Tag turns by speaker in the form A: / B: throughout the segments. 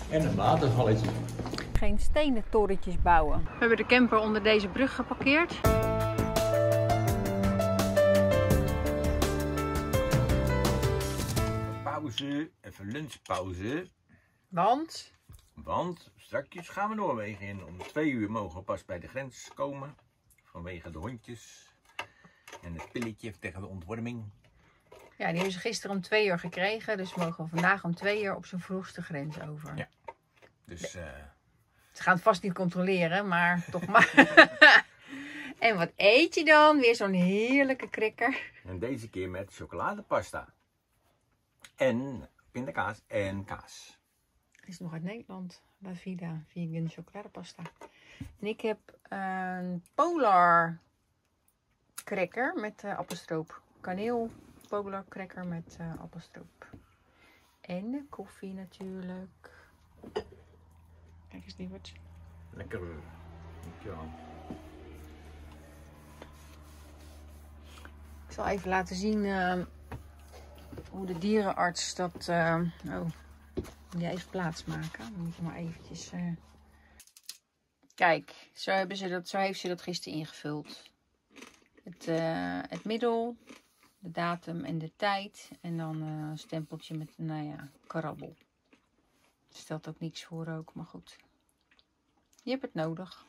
A: En een watervalletje.
B: Geen stenen torentjes bouwen. We hebben de camper onder deze brug geparkeerd.
A: Pauze, even lunchpauze.
B: Want
A: Straks gaan we Noorwegen in. Om 2 uur mogen we pas bij de grens komen. Vanwege de hondjes. En het pilletje tegen de ontworming.
B: ja, die hebben ze gisteren om 2 uur gekregen. Dus mogen we vandaag om 2 uur op zijn vroegste grens over.
A: Ja. Dus
B: Ze gaan het vast niet controleren, maar toch maar. En wat eet je dan? Weer zo'n heerlijke cracker.
A: En deze keer met chocoladepasta. En pindakaas en kaas.
B: Dit is nog uit Nederland. La Vida vegan chocoladepasta. En ik heb een Polar cracker met appelstroop. Kaneel Polar cracker met appelstroop. En de koffie natuurlijk. Kijk eens, lieverd.
A: Lekker. Dankjewel.
B: Ik zal even laten zien hoe de dierenarts dat... moet je even plaatsmaken. Dan moet je maar eventjes... Kijk, zo heeft ze dat gisteren ingevuld. Het middel, de datum en de tijd. En dan een stempeltje met, nou ja, karabbel. Stelt ook niks voor ook, maar goed. Je hebt het nodig.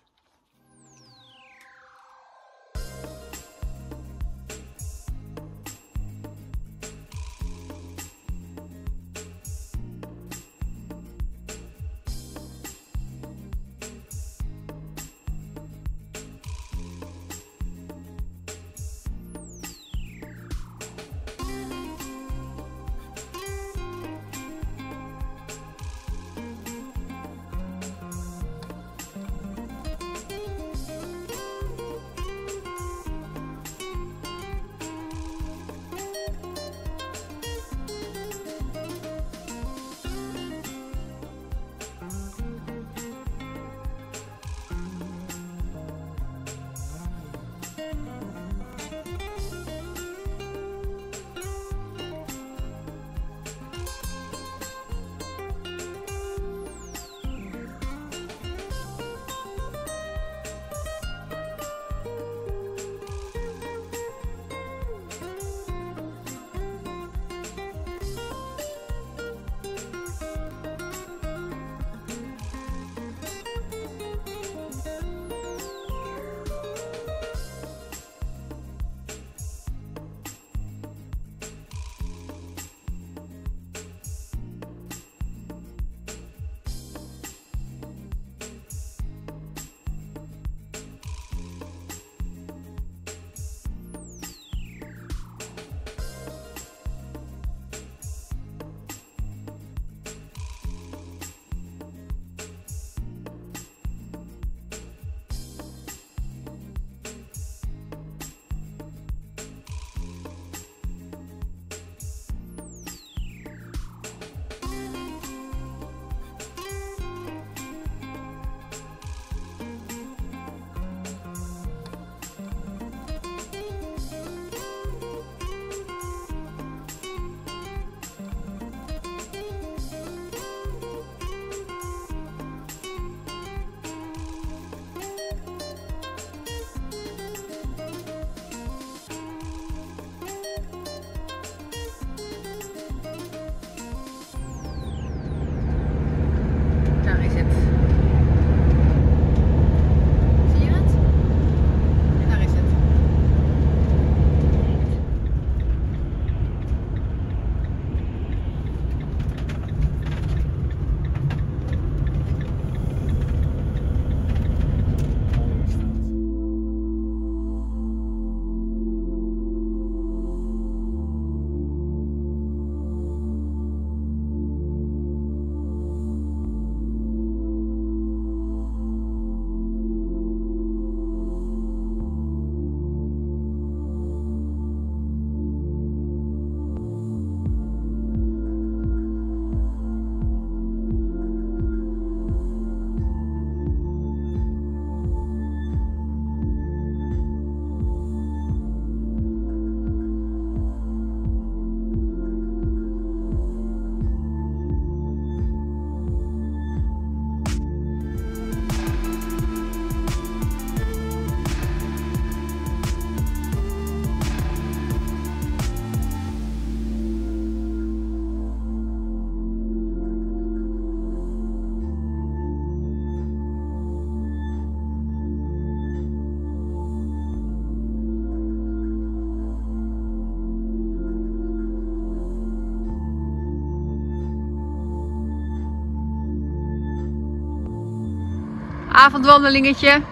B: Avondwandelingetje.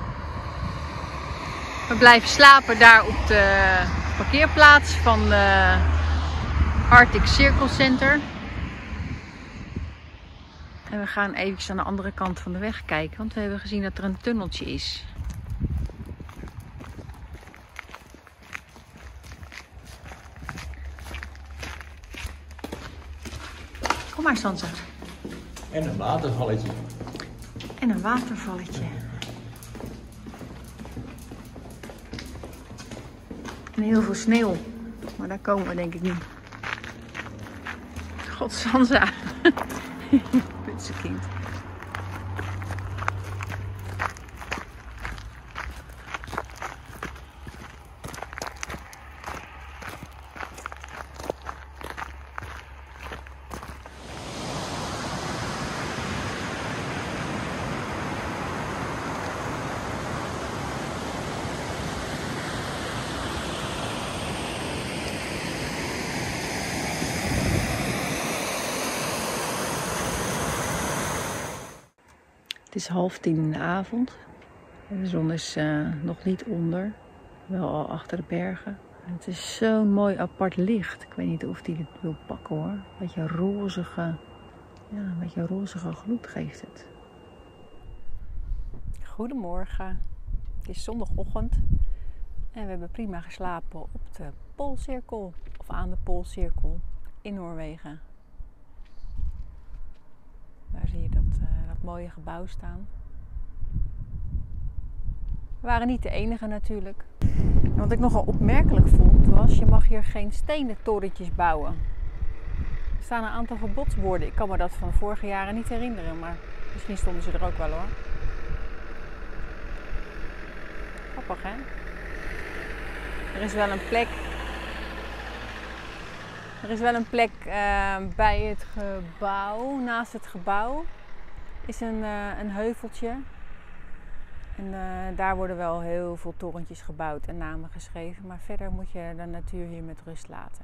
B: We blijven slapen daar op de parkeerplaats van Arctic Circle Center. En we gaan even aan de andere kant van de weg kijken, want we hebben gezien dat er een tunneltje is. Kom maar, Sansa.
A: En een watervalletje.
B: En een watervalletje. En heel veel sneeuw. Maar daar komen we denk ik niet. God, Sansa. Putsenkind. Het is 9:30 in de avond. De zon is nog niet onder, wel al achter de bergen. Het is zo'n mooi apart licht. Ik weet niet of die het wil pakken hoor. Een beetje rozige gloed geeft het. Goedemorgen. Het is zondagochtend en we hebben prima geslapen op de Poolcirkel of aan de Poolcirkel in Noorwegen. Daar zie je dat mooie gebouw staan. We waren niet de enige natuurlijk. En wat ik nogal opmerkelijk vond was, je mag hier geen stenen torentjes bouwen. Er staan een aantal verbodsborden. Ik kan me dat van vorige jaren niet herinneren, maar misschien stonden ze er ook wel hoor. Grappig hè? Er is wel een plek bij het gebouw, naast het gebouw is een heuveltje. En daar worden wel heel veel torentjes gebouwd en namen geschreven. Maar verder moet je de natuur hier met rust laten.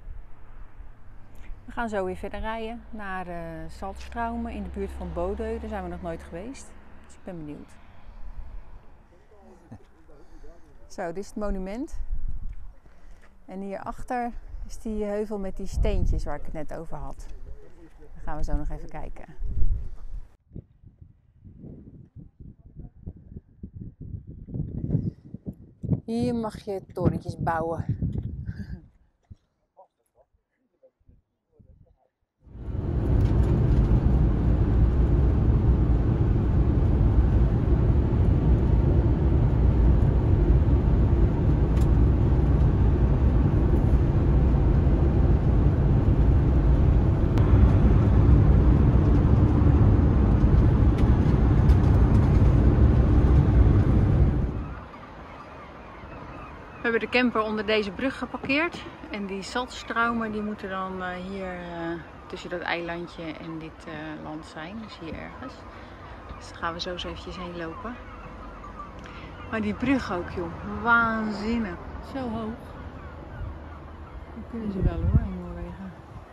B: We gaan zo weer verder rijden naar Saltstraumen in de buurt van Bodø. Daar zijn we nog nooit geweest. Dus ik ben benieuwd. Zo, dit is het monument. En hierachter is die heuvel met die steentjes waar ik het net over had. Daar gaan we zo nog even kijken. Hier mag je torentjes bouwen. We hebben de camper onder deze brug geparkeerd en die Saltstraumen die moeten dan hier tussen dat eilandje en dit land zijn, dus hier ergens. Dus daar gaan we zo eens eventjes heen lopen. Maar die brug ook joh, waanzinnig, zo hoog. Dat kunnen ze wel hoor in Noorwegen.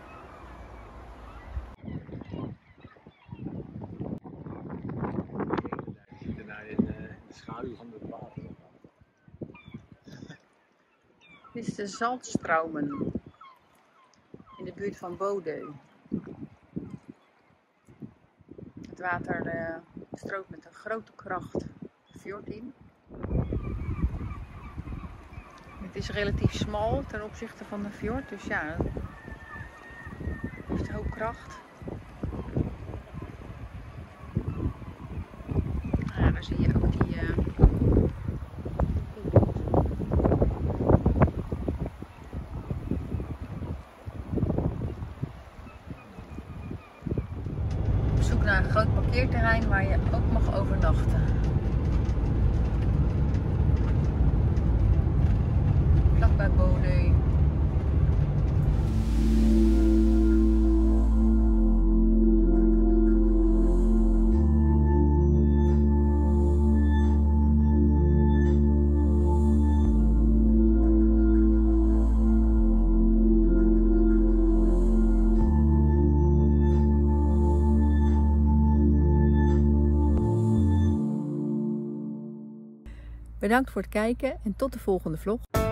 A: Je zit daar in de schaduw van het water.
B: Dit is de Saltstraumen in de buurt van Bodø. Het water stroomt met een grote kracht de fjord in. Het is relatief smal ten opzichte van de fjord, dus ja, het heeft een hoop kracht. Ja, daar zie je ook die naar een groot parkeerterrein waar je ook mag overnachten. Vlakbij Bodø. Bedankt voor het kijken en tot de volgende vlog.